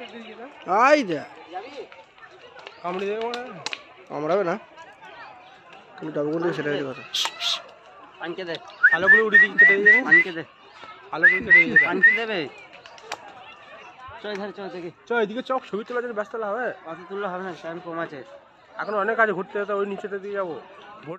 I they কামড়ে দেবে কামড়াবে না কিন্তু ডাবগুলো দিয়ে সেটা কথা পানকে দে আলোগুলো উড়ে দিয়ে কেটে দিয়ে যাবে পানকে দে আলোগুলো কেটে দিয়ে যাবে পানকে দেবে চল ধারে চল দেখি চ এদিকে চক ছবি তোলা যদি ব্যস্ত হবে অত তুললে হবে না টাইম কম আছে এখন অনেক কাজে ঘুরতে যেতে ওই নিচেতে দিয়ে যাবো ভোট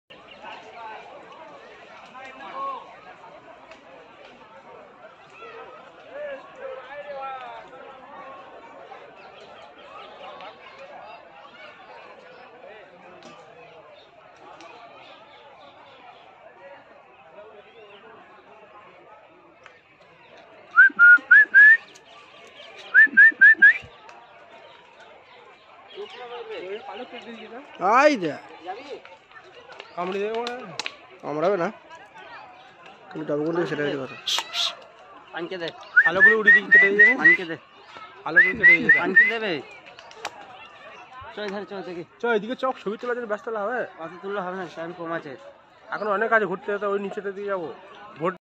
আই দে কামড়ে দেবে কামড়াবে না কিন্তু ডাবগুলো দিয়ে সেটা কথা পানকে দে আলোগুলো উড়ে দিয়ে কেটে দিয়ে যাবে পানকে দে আলোগুলো কেটে দিয়ে যাবে পানকে দেবে চল ধারে চল দেখি চ এদিকে চক ছবি তোলা যদি ব্যস্ত হবে অত তুললে হবে না টাইম কম আছে এখন অনেক কাজে ঘুরতে যেতে ওই নিচেতে দিয়ে যাবো ভোট